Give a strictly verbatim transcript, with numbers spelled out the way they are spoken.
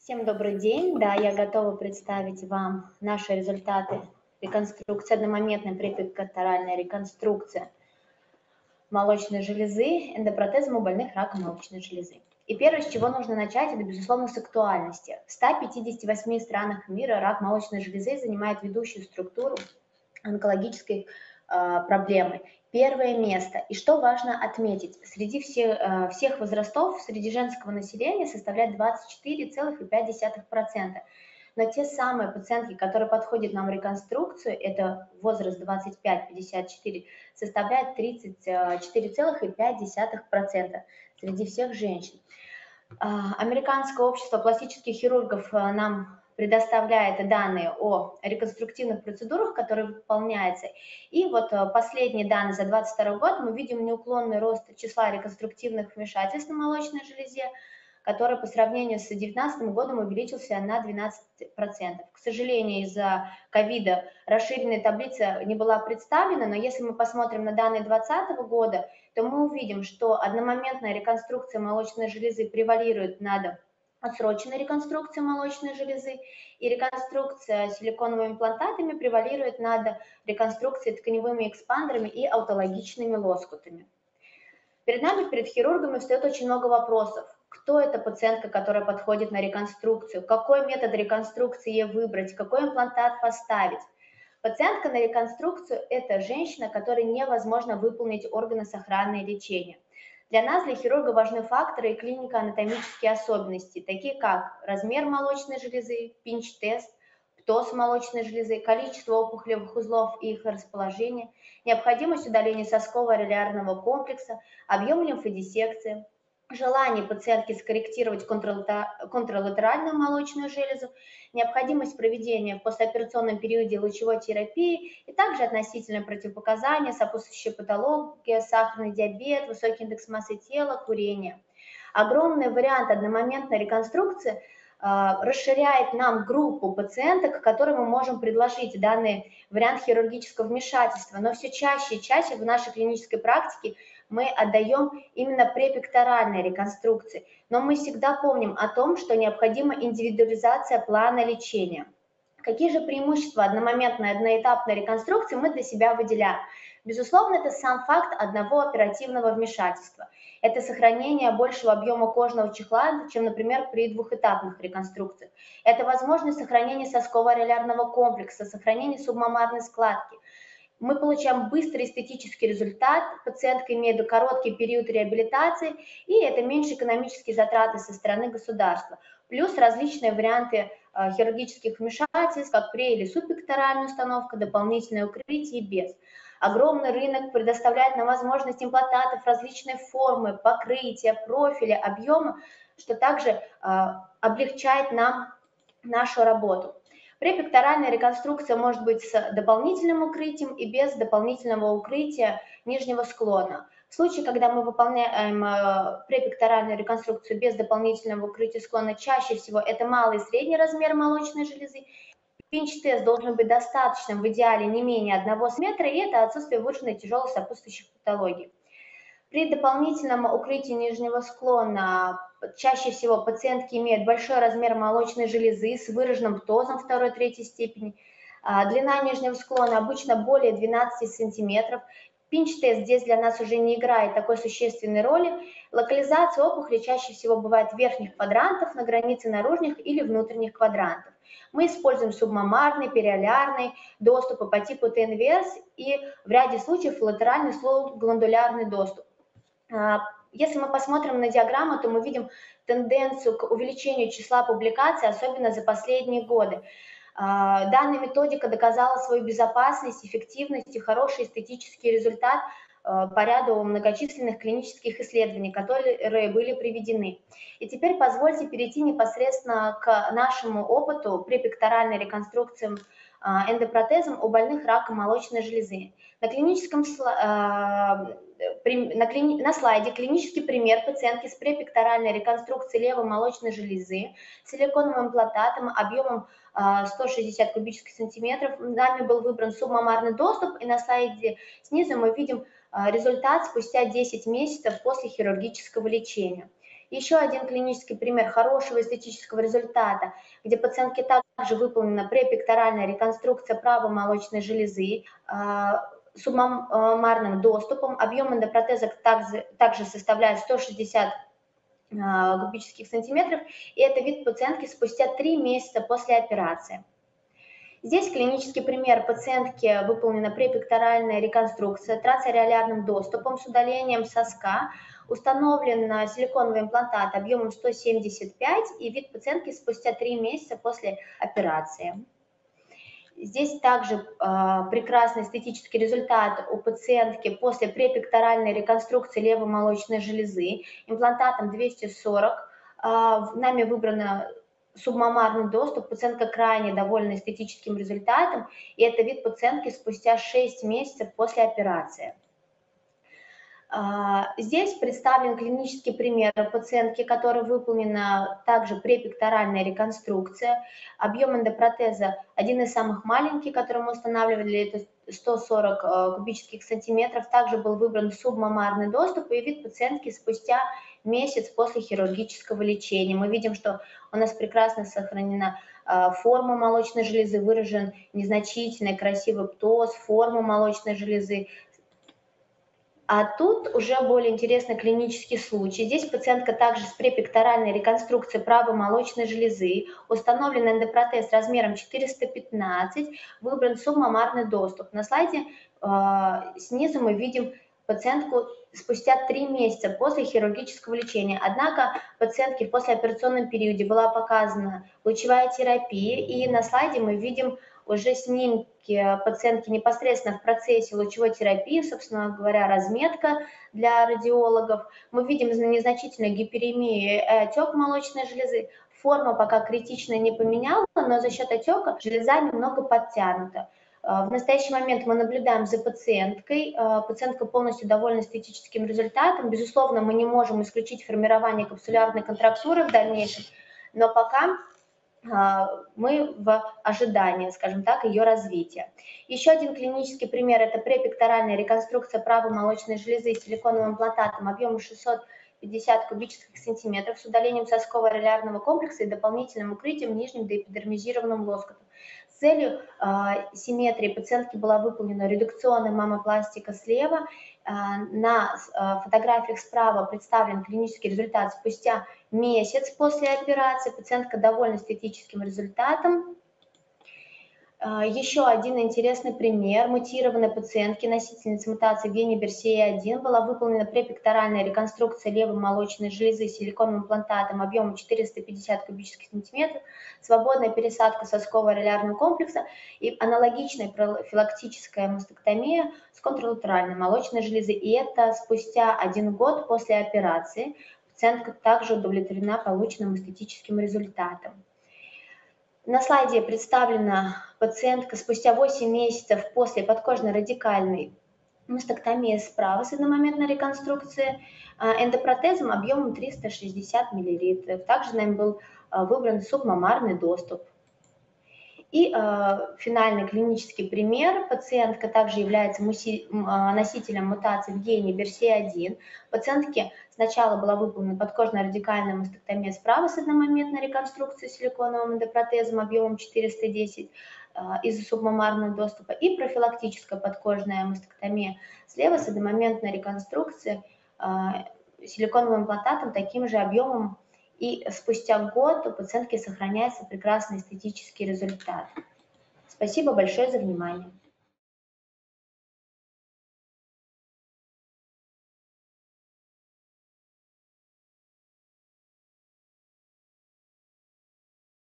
Всем добрый день. Да, я готова представить вам наши результаты реконструкции, одномоментной препикторальной реконструкции молочной железы эндопротезом у больных раком молочной железы. И первое, с чего нужно начать, это, безусловно, с актуальности. В ста пятидесяти восьми странах мира рак молочной железы занимает ведущую структуру онкологической э, проблемы. Первое место. И что важно отметить, среди всех, э, всех возрастов, среди женского населения составляет двадцать четыре целых пять десятых процента. Но те самые пациентки, которые подходят нам в реконструкцию, это возраст двадцать пять — пятьдесят четыре, составляет тридцать четыре целых пять десятых процента среди всех женщин. Американское общество пластических хирургов нам предоставляет данные о реконструктивных процедурах, которые выполняются. И вот последние данные за двадцать второй год мы видим неуклонный рост числа реконструктивных вмешательств на молочной железе, который по сравнению с две тысячи девятнадцатым годом увеличился на двенадцать процентов. К сожалению, из-за ковида расширенная таблица не была представлена, но если мы посмотрим на данные две тысячи двадцатого года, то мы увидим, что одномоментная реконструкция молочной железы превалирует над отсроченной реконструкцией молочной железы, и реконструкция силиконовыми имплантатами превалирует над реконструкцией тканевыми экспандерами и аутологичными лоскутами. Перед нами, перед хирургами, встает очень много вопросов. Кто эта пациентка, которая подходит на реконструкцию? Какой метод реконструкции ей выбрать? Какой имплантат поставить? Пациентка на реконструкцию – это женщина, которой невозможно выполнить органосохранное лечение. Для нас, для хирурга, важны факторы и клинико-анатомические особенности, такие как размер молочной железы, пинч-тест, птоз молочной железы, количество опухолевых узлов и их расположение, необходимость удаления сосково-ариллярного комплекса, объем лимфодиссекции, желание пациентки скорректировать контралатеральную молочную железу, необходимость проведения в послеоперационном периоде лучевой терапии и также относительные противопоказания, сопутствующая патология, сахарный диабет, высокий индекс массы тела, курение. Огромный вариант одномоментной реконструкции расширяет нам группу пациенток, которым мы можем предложить данный вариант хирургического вмешательства, но все чаще и чаще в нашей клинической практике мы отдаем именно препикторальной реконструкции, но мы всегда помним о том, что необходима индивидуализация плана лечения. Какие же преимущества одномоментной одноэтапной реконструкции мы для себя выделяем? Безусловно, это сам факт одного оперативного вмешательства. Это сохранение большего объема кожного чехла, чем, например, при двухэтапных реконструкциях. Это возможность сохранения сосково-ариллярного комплекса, сохранения субмамарной складки. Мы получаем быстрый эстетический результат, пациентка имеет короткий период реабилитации, и это меньше экономические затраты со стороны государства. Плюс различные варианты э, хирургических вмешательств, как пре- или субпекторальная установка, дополнительное укрытие и без. Огромный рынок предоставляет нам возможность имплантатов различной формы, покрытия, профиля, объема, что также э, облегчает нам нашу работу. Препекторальная реконструкция может быть с дополнительным укрытием и без дополнительного укрытия нижнего склона. В случае, когда мы выполняем препекторальную реконструкцию без дополнительного укрытия склона, чаще всего это малый и средний размер молочной железы. Пинч-тест должен быть достаточным, в идеале не менее одного метра, и это отсутствие выраженной тяжелой сопутствующей патологии. При дополнительном укрытии нижнего склона чаще всего пациентки имеют большой размер молочной железы с выраженным птозом второй-третьей степени. Длина нижнего склона обычно более двенадцати сантиметров. Пинч-тест здесь для нас уже не играет такой существенной роли. Локализация опухоли чаще всего бывает в верхних квадрантах, на границе наружных или внутренних квадрантов. Мы используем субмамарный, периолярный доступы по типу Т-инверс и в ряде случаев латеральный слоу-гландулярный доступ. Если мы посмотрим на диаграмму, то мы видим тенденцию к увеличению числа публикаций, особенно за последние годы. Данная методика доказала свою безопасность, эффективность и хороший эстетический результат по ряду многочисленных клинических исследований, которые были приведены. И теперь позвольте перейти непосредственно к нашему опыту препекторальной реконструкции эндопротезом у больных раком молочной железы. На, клиническом, на, кли, на слайде клинический пример пациентки с препекторальной реконструкцией левой молочной железы с силиконовым имплантатом объемом сто шестьдесят кубических сантиметров. Нами был выбран субмамарный доступ, и на слайде снизу мы видим результат спустя десять месяцев после хирургического лечения. Еще один клинический пример хорошего эстетического результата, где пациентке также выполнена препекторальная реконструкция правой молочной железы с субмамарным доступом. Объем эндопротеза также, также составляет сто шестьдесят кубических сантиметров, и это вид пациентки спустя три месяца после операции. Здесь клинический пример пациентки выполнена препекторальная реконструкция трансареолярным доступом с удалением соска, установлен силиконовый имплантат объемом сто семьдесят пять, и вид пациентки спустя три месяца после операции. Здесь также э, прекрасный эстетический результат у пациентки после препекторальной реконструкции левой молочной железы имплантатом двести сорок. Э, нами выбрано субмамарный доступ. Пациентка крайне довольна эстетическим результатом, и это вид пациентки спустя шесть месяцев после операции. Здесь представлен клинический пример пациентки, которой выполнена также препекторальная реконструкция. Объем эндопротеза один из самых маленьких, который мы устанавливали, это сто сорок кубических сантиметров. Также был выбран субмамарный доступ, и вид пациентки спустя месяц после хирургического лечения. Мы видим, что у нас прекрасно сохранена форма молочной железы, выражен незначительный красивый птоз, форма молочной железы. А тут уже более интересный клинический случай. Здесь пациентка также с препекторальной реконструкцией правой молочной железы, установлен эндопротез размером четыреста пятнадцать, выбран субмамарный доступ. На слайде э, снизу мы видим пациентку спустя три месяца после хирургического лечения. Однако пациентке в послеоперационном периоде была показана лучевая терапия, и на слайде мы видим уже снимки пациентки непосредственно в процессе лучевой терапии, собственно говоря, разметка для радиологов. Мы видим незначительную гиперемию и отек молочной железы. Форма пока критично не поменяла, но за счет отека железа немного подтянута. В настоящий момент мы наблюдаем за пациенткой. Пациентка полностью довольна эстетическим результатом. Безусловно, мы не можем исключить формирование капсулярной контрактуры в дальнейшем, но пока мы в ожидании, скажем так, ее развития. Еще один клинический пример – это препекторальная реконструкция правой молочной железы с силиконовым имплантатом объемом шестьсот пятьдесят кубических сантиметров с удалением соскового релярного комплекса и дополнительным укрытием нижним доэпидермизированным лоскутом. С целью э, симметрии пациентки была выполнена редукционная мамопластика слева. Э, на э, фотографиях справа представлен клинический результат спустя месяц после операции. Пациентка довольна эстетическим результатом. Еще один интересный пример. Мутированной пациентки, носительницы мутации в гене би эр си эй один, была выполнена препекторальная реконструкция левой молочной железы с силиконовым имплантатом объемом четыреста пятьдесят кубических сантиметров, свободная пересадка соскового релярного комплекса и аналогичная профилактическая мастектомия с контралатеральной молочной железы. И это спустя один год после операции. Пациентка также удовлетворена полученным эстетическим результатом. На слайде представлена пациентка спустя восемь месяцев после подкожной радикальной мастектомии справа с одномоментной реконструкцией эндопротезом объемом триста шестьдесят миллилитров. Также нам был выбран субмамарный доступ. И э, финальный клинический пример. Пациентка также является муси, э, носителем мутации в гене би эр си эй один. Пациентке сначала была выполнена подкожная радикальная мастектомия справа с одномоментной реконструкцией силиконовым эндопротезом объемом четыреста десять э, из-за субмамарного доступа и профилактическая подкожная мастектомия слева с одномоментной реконструкцией э, силиконовым имплантатом таким же объемом. И спустя год у пациентки сохраняется прекрасный эстетический результат. Спасибо большое за внимание.